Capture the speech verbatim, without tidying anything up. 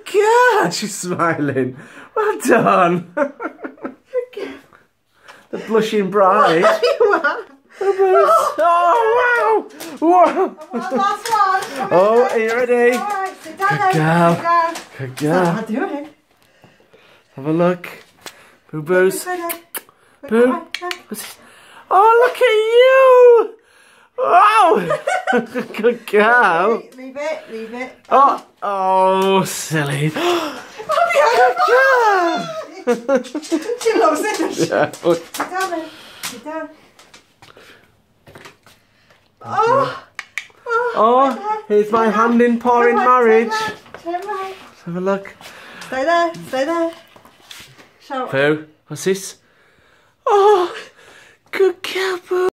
girl. She's smiling. Well done. The blushing bride. You are. Oh, oh wow. Whoa. One last one. Oh, are you ready? All right, sit down. Good then. girl. Sit down. Good girl. I'll do it. Have a look. Boo boos. Sit Boo. down. What's this? Oh, look at you. Wow. Good girl. Leave, leave it, leave it. Oh, oh, silly. Good girl. She loves it, doesn't she? Yeah. Sit down then. Sit down. Oh. Oh, Oh, here's my hand in paw in Turn right, marriage. Turn right, turn right. Let's have a look. Stay there, stay there. Show. Pooh, what's this? Oh, good girl, Pooh.